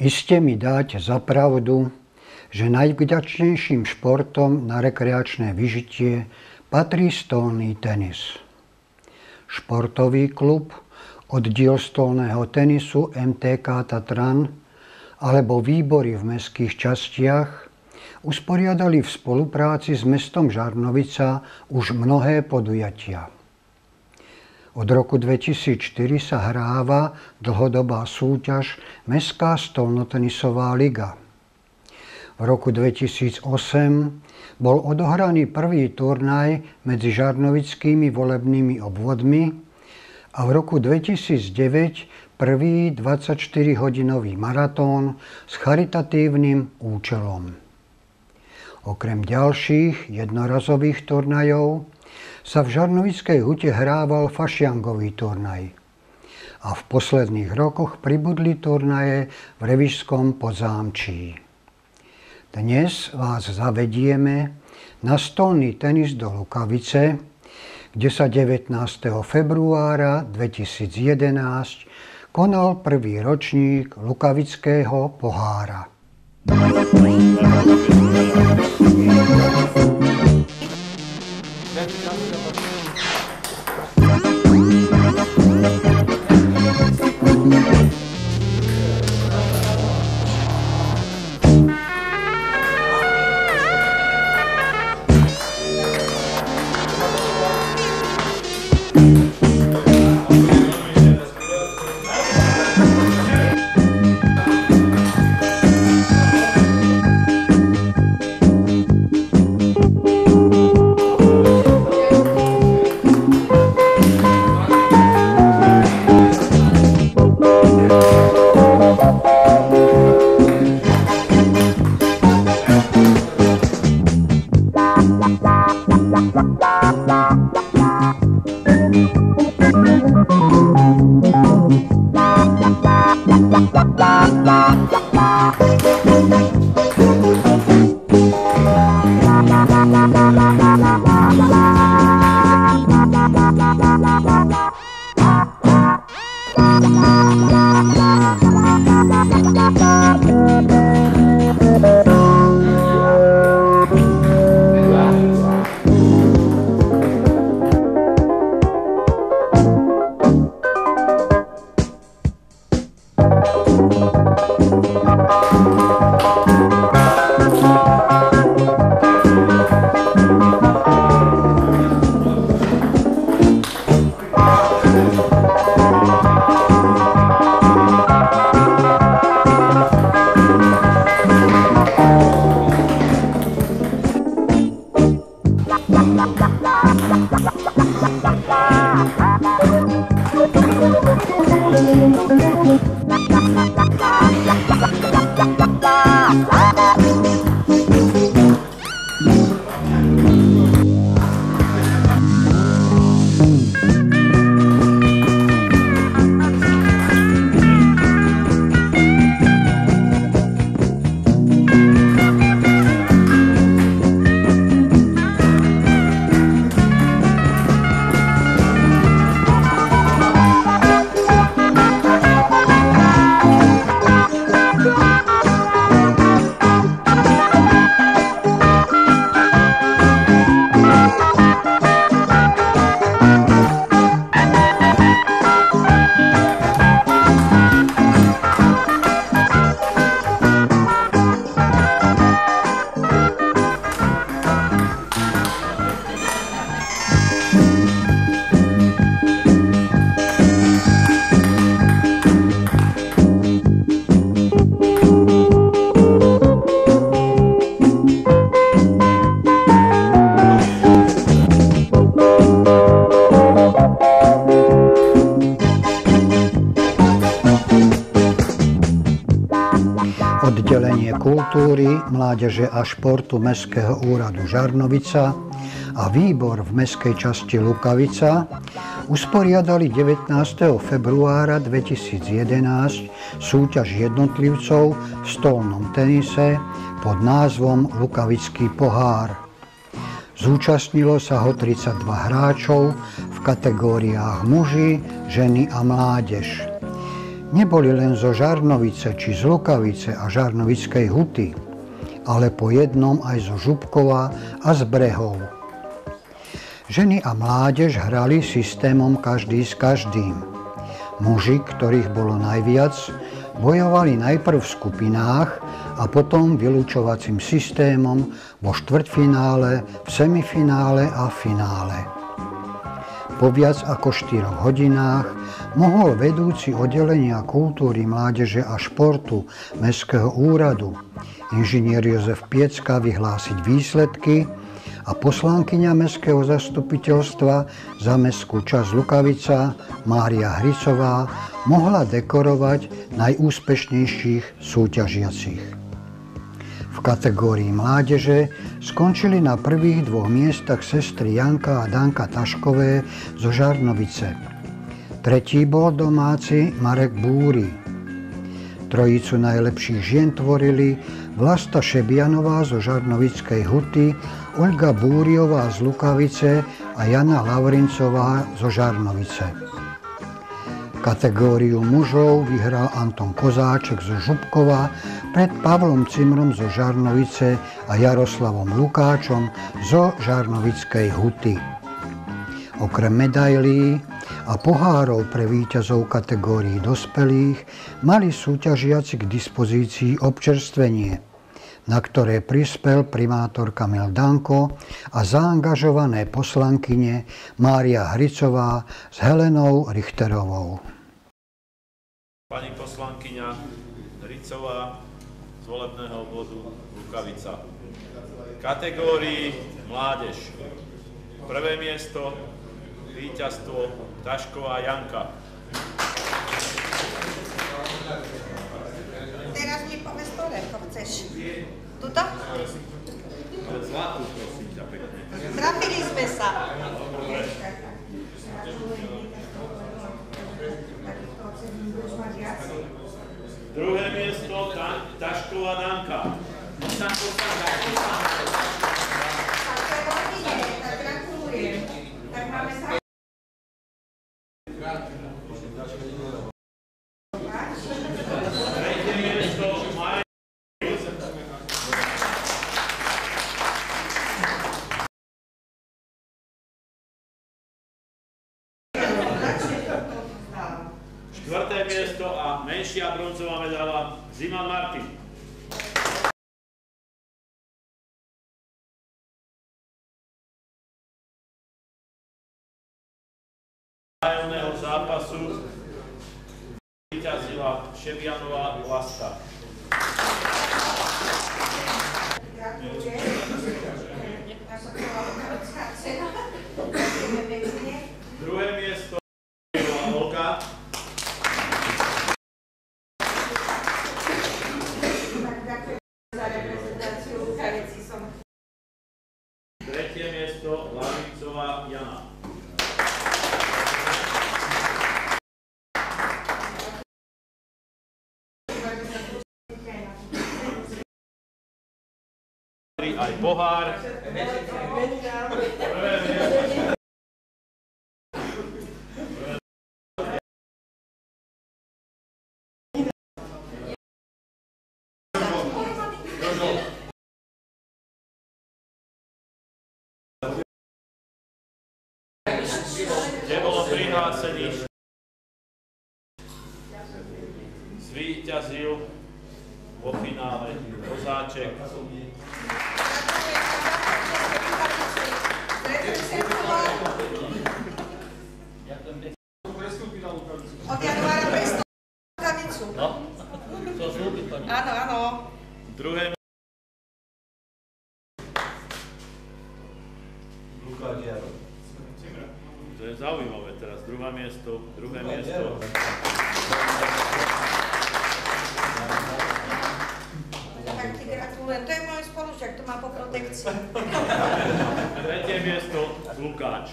Iste mi dáte za pravdu, že najvďačnejším športom na rekreačné vyžitie patrí stolný tenis. Športový klub, oddiel stolného tenisu MTK Tatran alebo výbory v mestských častiach usporiadali v spolupráci s mestom Žarnovica už mnohé podujatia. Od roku 2004 sa hráva dlhodobá súťaž Mestská stolnotenisová liga. V roku 2008 bol odohraný prvý turnaj medzi žarnovickými volebnými obvodmi a v roku 2009 prvý 24-hodinový maratón s charitatívnym účelom. Okrem ďalších jednorazových turnajov sa v Žarnovickej hute hrával fašiangový turnaj. A v posledných rokoch pribudli turnaje v Revišskom Podzámčí. Dnes vás zavedieme na stolný tenis do Lukavice, kde sa 19. februára 2011 konal prvý ročník Lukavického pohára. Oddelenie kultúry, mládeže a športu Mestského úradu Žarnovica a výbor v mestskej časti Lukavica usporiadali 19. februára 2011 súťaž jednotlivcov v stolnom tenise pod názvom Lukavický pohár. Zúčastnilo sa ho 32 hráčov v kategóriách muži, ženy a mládež. Neboli len zo Žarnovice či z Lukavice a Žarnovickej Huty, ale po jednom aj zo Župkova a z Brehov. Ženy a mládež hrali systémom každý s každým. Muži, ktorých bolo najviac, bojovali najprv v skupinách a potom vylúčovacím systémom vo štvrťfinále, v semifinále a finále. Po viac ako 4 hodinách mohol vedúci oddelenia kultúry, mládeže a športu Mestského úradu inžinier Jozef Piecka vyhlásiť výsledky a poslankyňa Mestského zastupiteľstva za mestskú časť Lukavica Mária Hricová mohla dekorovať najúspešnejších súťažiacich. V kategórii mládeže skončili na prvých 2 miestach sestry Janka a Danka Taškové zo Žarnovice. Tretí bol domáci Marek Búry. Trojicu najlepších žien tvorili Vlasta Šebianová zo Žarnovickej Huty, Olga Búriová z Lukavice a Jana Lavrincová zo Žarnovice. Kategóriu mužov vyhral Anton Kozáček zo Župkova pred Pavlom Cimrom zo Žarnovice a Jaroslavom Lukáčom zo Žarnovickej Huty. Okrem medailí a pohárov pre víťazov kategórií dospelých mali súťažiaci k dispozícii občerstvenie, na ktoré prispel primátor Kamil Danko a zaangažované poslankyne Mária Hricová s Helenou Richterovou. Pani poslankyňa Hricová z volebného obvodu Lukavica. Kategórii mládež. Prvé miesto, víťazstvo Tašková Janka. Teraz mi povedz to, ako chceš. Tuto? Zlatú, prosím ťa pekne. Trafili sme sa. Druhé miesto Tašková Danka. Tak gratulujem. Tak máme sa... Tretie miesto Maja. Štvrté miesto a menšia bronzová medaila Ziman Martin. Vzájomného zápasu víťazila Šebianová Vlasta. Druhé miesto Olga. Tretie miesto Lavrincová Jana. Aj pohár. Kde bolo prihlásených. Zvíťazil vo finále Kozáček. Od januára prestúpil Lukavicu. No, to slúbi pani. Áno, áno. Druhé to je zaujímavé teraz. Druhé miesto. Tak ti gratulujem. To je môj spolužiak, to má po protekcii. Tretie miesto Lukáč.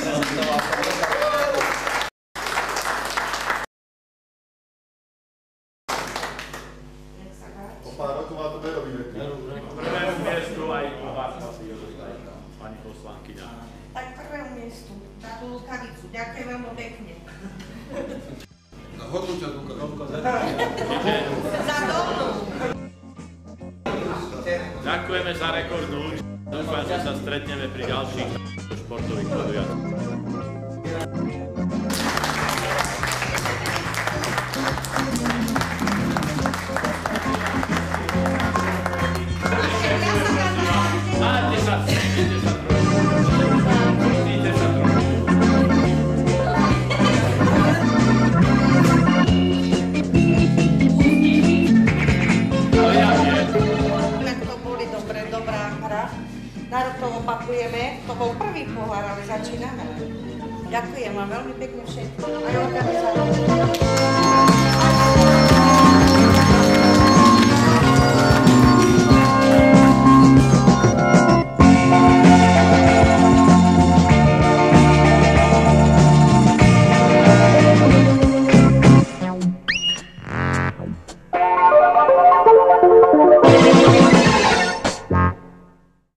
Prvému miestu aj pani poslankyňa. Tak prvému miestu, táto Lukavicu. Ďakujem veľmi pekne. hodnúťa Luka. Za dolnú. Ďakujeme za rekordnú účasť. Dúfam, že sa stretneme pri ďalších športových podujatiach. Máte sa, cítite sa trošku. Cítite sa trošku. No ja viem. Tak to boli dobrá hra. Na rok to opakujeme. To bol prvý pohár, ale začíname. Ďakujem vám veľmi pekne všetko. Aj organizátorom.